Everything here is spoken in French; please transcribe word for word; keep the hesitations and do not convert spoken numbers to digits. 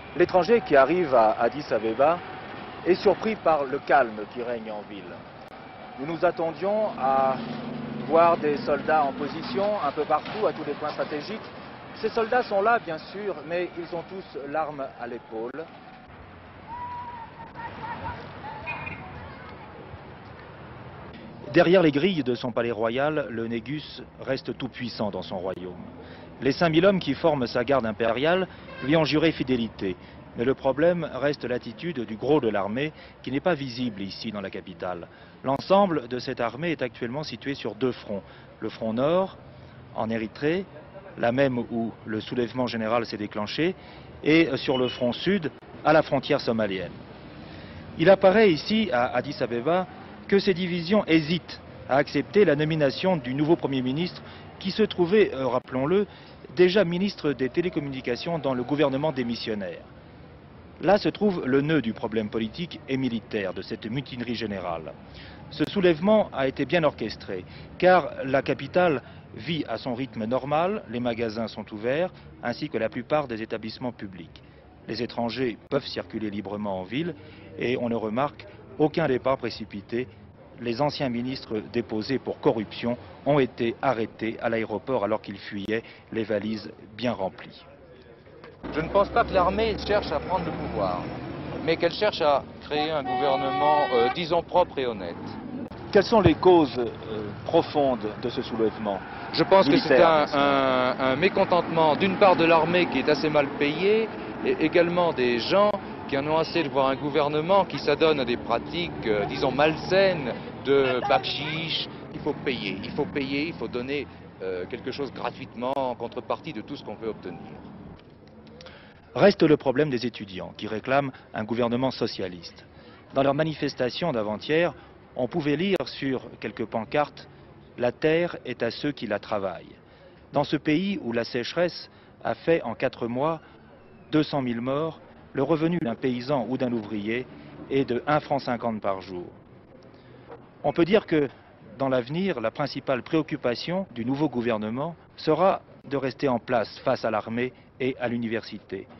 L'étranger qui arrive à Addis Abeba est surpris par le calme qui règne en ville. Nous nous attendions à voir des soldats en position un peu partout, à tous les points stratégiques. Ces soldats sont là, bien sûr, mais ils ont tous l'arme à l'épaule. Derrière les grilles de son palais royal, le Négus reste tout puissant dans son royaume. Les cinq mille hommes qui forment sa garde impériale lui ont juré fidélité. Mais le problème reste l'attitude du gros de l'armée qui n'est pas visible ici dans la capitale. L'ensemble de cette armée est actuellement situé sur deux fronts. Le front nord, en Érythrée, la même où le soulèvement général s'est déclenché, et sur le front sud, à la frontière somalienne. Il apparaît ici, à Addis Abeba, que ces divisions hésitent à accepter la nomination du nouveau Premier ministre qui se trouvait, euh, rappelons-le, déjà ministre des Télécommunications dans le gouvernement démissionnaire. Là se trouve le nœud du problème politique et militaire de cette mutinerie générale. Ce soulèvement a été bien orchestré, car la capitale vit à son rythme normal, les magasins sont ouverts, ainsi que la plupart des établissements publics. Les étrangers peuvent circuler librement en ville et on ne remarque aucun départ précipité. Les anciens ministres déposés pour corruption ont été arrêtés à l'aéroport alors qu'ils fuyaient, les valises bien remplies. Je ne pense pas que l'armée cherche à prendre le pouvoir, mais qu'elle cherche à créer un gouvernement, euh, disons, propre et honnête. Quelles sont les causes euh, profondes de ce soulèvement? Je pense que c'est un, militaire, un, un mécontentement d'une part de l'armée qui est assez mal payée, et également des gens qui en ont assez de voir un gouvernement qui s'adonne à des pratiques, euh, disons, malsaines, de bakchiche. Il faut payer, il faut payer, il faut donner euh, quelque chose gratuitement en contrepartie de tout ce qu'on veut obtenir. Reste le problème des étudiants qui réclament un gouvernement socialiste. Dans leur manifestation d'avant-hier, on pouvait lire sur quelques pancartes « La terre est à ceux qui la travaillent ». Dans ce pays où la sécheresse a fait en quatre mois deux cent mille morts, le revenu d'un paysan ou d'un ouvrier est de un franc cinquante par jour. On peut dire que dans l'avenir, la principale préoccupation du nouveau gouvernement sera de rester en place face à l'armée et à l'université.